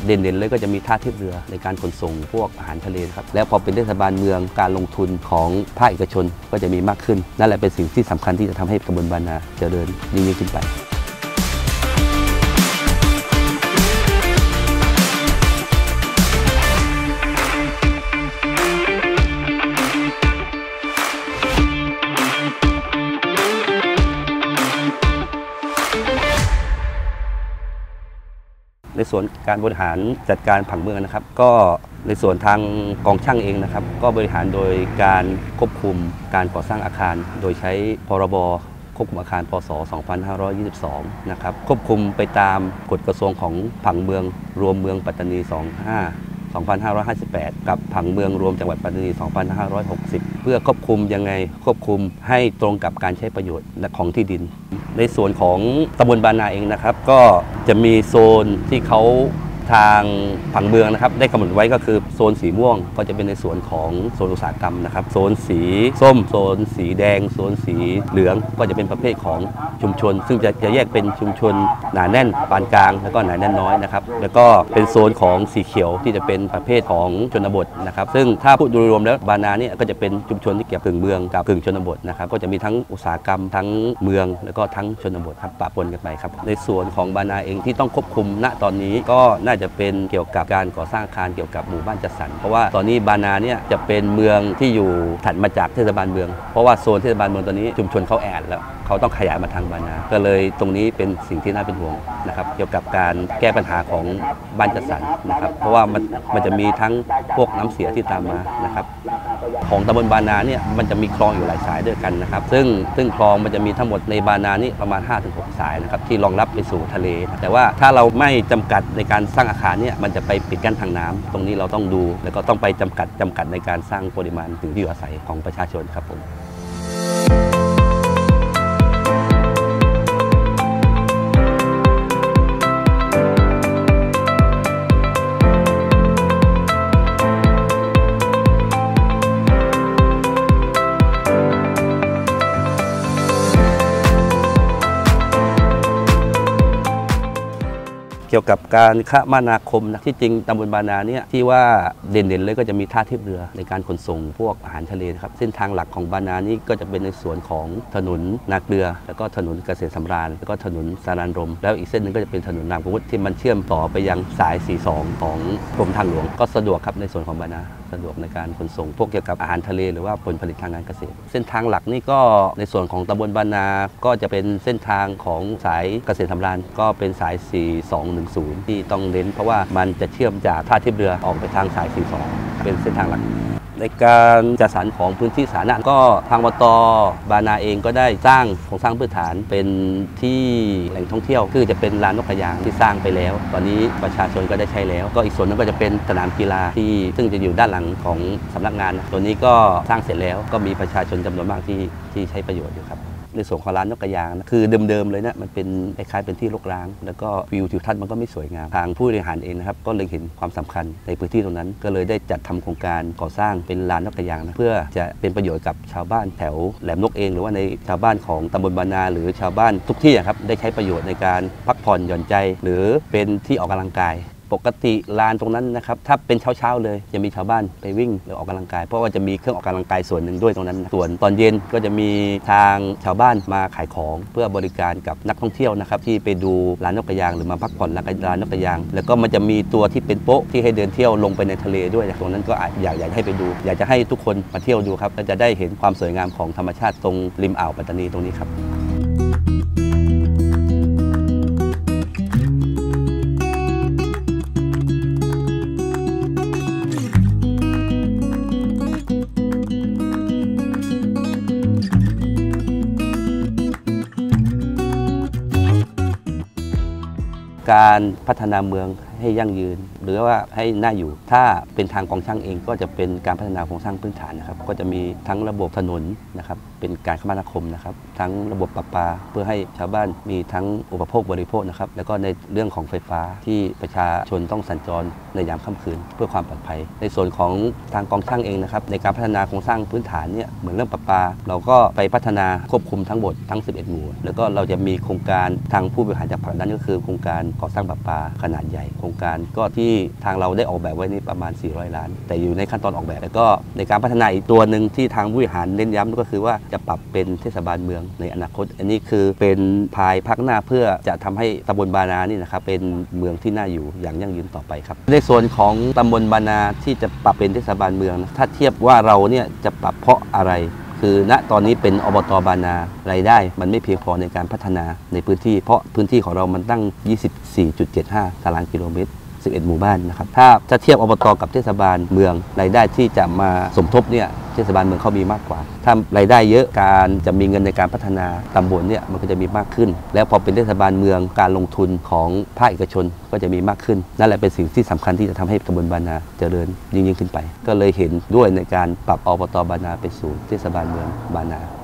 เด่นๆเลยก็จะมีท่าเทียบเรือในการขนส่งพวกอาหารทะเลครับแล้วพอเป็นเทศบาลเมืองการลงทุนของภาคเอกชนก็จะมีมากขึ้นนั่นแหละเป็นสิ่งที่สำคัญที่จะทำให้ตำบลบานาเจริญยิ่งขึ้นไปในส่วนการบริหารจัดการผังเมืองนะครับก็ในส่วนทางกองช่างเองนะครับก็บริหารโดยการควบคุมการก่อสร้างอาคารโดยใช้พรบควบคุมอาคารพศ 2522 นะครับควบคุมไปตามกฎกระทรวงของผังเมืองรวมเมืองปัตตานี 2558 กับผังเมืองรวมจังหวัดปัตตานี 2560 เพื่อควบคุมยังไงควบคุมให้ตรงกับการใช้ประโยชน์และของที่ดินในส่วนของตำบลบานาเองนะครับก็จะมีโซนที่เขาทางผังเมืองนะครับได้กำหนดไว้ก็คือโซนสีม่วงก็จะเป็นในส่วนของโซนอุตสาหกรรมนะครับโซนสีส้มโซนสีแดงโซนสีเหลืองก็จะเป็นประเภทของชุมชนซึ่งจะแยกเป็นชุมชนหนาแน่นปานกลางแล้วก็หนาแน่นน้อยนะครับแล้วก็เป็นโซนของสีเขียวที่จะเป็นประเภทของชนบทนะครับซึ่งถ้าพูดโดยรวมแล้วบานาเนี่ยก็จะเป็นชุมชนที่เกี่ยวกับกึ่งเมืองกับกึ่งชนบทนะครับก็จะมีทั้งอุตสาหกรรมทั้งเมืองแล้วก็ทั้งชนบทครับปะปนกันไปครับในส่วนของบานาเองที่ต้องควบคุมณตอนนี้ก็น่าจะเป็นเกี่ยวกับการก่อสร้างอาคารเกี่ยวกับหมู่บ้านจัดสรรเพราะว่าตอนนี้บานาเนี่ยจะเป็นเมืองที่อยู่ถัดมาจากเทศบาลเมืองเพราะว่าโซนเทศบาลเมืองตอนนี้ชุมชนเขาแอดแล้วเขาต้องขยายมาทางบานาก็เลยตรงนี้เป็นสิ่งที่น่าเป็นห่วงนะครับเกี่ยวกับการแก้ปัญหาของบ้านจัดสรรนะครับเพราะว่ามันจะมีทั้งพวกน้ำเสียที่ตามมานะครับของตำบลบานาเนี่ยมันจะมีคลองอยู่หลายสายด้วยกันนะครับซึ่งคลองมันจะมีทั้งหมดในบานานี่ประมาณ 5-6 สายนะครับที่รองรับไปสู่ทะเลแต่ว่าถ้าเราไม่จำกัดในการสร้างอาคารเนี่ยมันจะไปปิดกั้นทางน้ำตรงนี้เราต้องดูแล้วก็ต้องไปจำกัดในการสร้างปริมาณถึงที่อยู่อาศัยของประชาชนครับผมเกี่ยวกับการคมนาคมนะที่จริงตำบลบานาเนี่ยที่ว่าเด่นๆเลยก็จะมีท่าเทียบเรือในการขนส่งพวกอาหารทะเลนะครับเส้นทางหลักของบานานี่ก็จะเป็นในส่วนของถนนนาเกลือแล้วก็ถนนเกษตรสำราญแล้วก็ถนนสารานรมแล้วอีกเส้นหนึ่งก็จะเป็นถนนนามกุฎที่มันเชื่อมต่อไปยังสาย 42 ของกรมทางหลวงก็สะดวกครับในส่วนของบานาสะดวกในการขนส่งพวกเกี่ยวกับอาหารทะเลหรือว่าผลผลิตทางการเกษตรเส้นทางหลักนี่ก็ในส่วนของตำบลบานาก็จะเป็นเส้นทางของสายเกษตรสำราญก็เป็นสาย 4210 ที่ต้องเน้นเพราะว่ามันจะเชื่อมจากท่าเทียบเรือออกไปทางสาย 42 เป็นเส้นทางหลักในการจัดสรรของพื้นที่สาธารณะก็ทางอบต.บานาเองก็ได้สร้างโครงสร้างพื้นฐานเป็นที่แหล่งท่องเที่ยวคือจะเป็นลานนกกระยางที่สร้างไปแล้วตอนนี้ประชาชนก็ได้ใช้แล้วก็อีกส่วนนึงก็จะเป็นสนามกีฬาที่ซึ่งจะอยู่ด้านหลังของสำนักงานตัวนี้ก็สร้างเสร็จแล้วก็มีประชาชนจำนวนมากที่ใช้ประโยชน์อยู่ครับในส่วนของร้านนกกระยางนะคือเดิมๆเลยนะมันเป็นคล้ายๆเป็นที่รกร้างแล้วก็วิวทิวทัศน์มันก็ไม่สวยงามทางผู้บริหารเองนะครับก็เลยเห็นความสำคัญในพื้นที่ตรงนั้นก็เลยได้จัดทำโครงการก่อสร้างเป็นร้านนกกระยางนะเพื่อจะเป็นประโยชน์กับชาวบ้านแถวแหลมนกเองหรือว่าในชาวบ้านของตำบลบานาหรือชาวบ้านทุกที่ครับได้ใช้ประโยชน์ในการพักผ่อนหย่อนใจหรือเป็นที่ออกกำลังกายปกติลานตรงนั้นนะครับถ้าเป็นเช้าเลยจะมีชาวบ้านไปวิ่งหรือออกกำลังกายเพราะว่าจะมีเครื่องออกกำลังกายส่วนหนึ่งด้วยตรงนั้นส่วนตอนเย็นก็จะมีทางชาวบ้านมาขายของเพื่อบริการกับนักท่องเที่ยวนะครับที่ไปดูร้านนกกระยางหรือมาพักผ่อนร้านนกกระยางแล้วก็มันจะมีตัวที่เป็นโป๊ะที่ให้เดินเที่ยวลงไปในทะเลด้วยตรงนั้นก็อยากให้ไปดูอยากจะให้ทุกคนมาเที่ยวดูครับและจะได้เห็นความสวยงามของธรรมชาติตรงริมอ่าวปัตตานีตรงนี้ครับการพัฒนาเมืองให้ยั่งยืนหรือว่าให้น่าอยู่ถ้าเป็นทางกองช่างเองก็จะเป็นการพัฒนาโครงสร้างพื้นฐานนะครับก็จะมีทั้งระบบถนนนะครับเป็นการคมนาคมนะครับทั้งระบบประปาเพื่อให้ชาวบ้านมีทั้งอุปโภคบริโภคนะครับแล้วก็ในเรื่องของไฟฟ้าที่ประชาชนต้องสัญจรในยามค่ำคืนเพื่อความปลอดภัยในส่วนของทางกองช่างเองนะครับในการพัฒนาโครงสร้างพื้นฐานเนี่ยเหมือนเรื่องประปาเราก็ไปพัฒนาควบคุมทั้งหมดทั้ง11หมู่แล้วก็เราจะมีโครงการทางผู้บริหารจากผลักดันก็คือโครงการก่อสร้างประปาขนาดใหญ่โครงรงการก็ที่ทางเราได้ออกแบบไว้นี่ประมาณ400 ล้านแต่อยู่ในขั้นตอนออกแบบแล้วก็ในการพัฒนาอีกตัวหนึ่งที่ทางผู้บริหารเน้นย้ำก็คือว่าจะปรับเป็นเทศบาลเมืองในอนาคตอันนี้คือเป็นภายภาคหน้าเพื่อจะทำให้ตำบลบานานี่นะครับเป็นเมืองที่น่าอยู่อย่างยั่งยืนต่อไปครับในส่วนของตำบลบานาที่จะปรับเป็นเทศบาลเมืองนะถ้าเทียบว่าเราเนี่ยจะปรับเพราะอะไรคือณตอนนี้เป็นอบต.บานารายได้มันไม่เพียงพอในการพัฒนาในพื้นที่เพราะพื้นที่ของเรามันตั้ง 24.75 ตารางกิโลเมตร 11 หมู่บ้านนะครับถ้าเทียบอบต.กับเทศบาลเมืองรายได้ที่จะมาสมทบเนี่ยเทศบาลเมืองเขามีมากกว่าถ้ารายได้เยอะการจะมีเงินในการพัฒนาตำบลเนี่ยมันก็จะมีมากขึ้นแล้วพอเป็นเทศบาลเมืองการลงทุนของภาคเอกชนก็จะมีมากขึ้นนั่นแหละเป็นสิ่งที่สำคัญที่จะทำให้ตำบลบานาเจริญยิ่งขึ้นไปก็เลยเห็นด้วยในการปรับอบต.บานาไปสู่เทศบาลเมืองบานา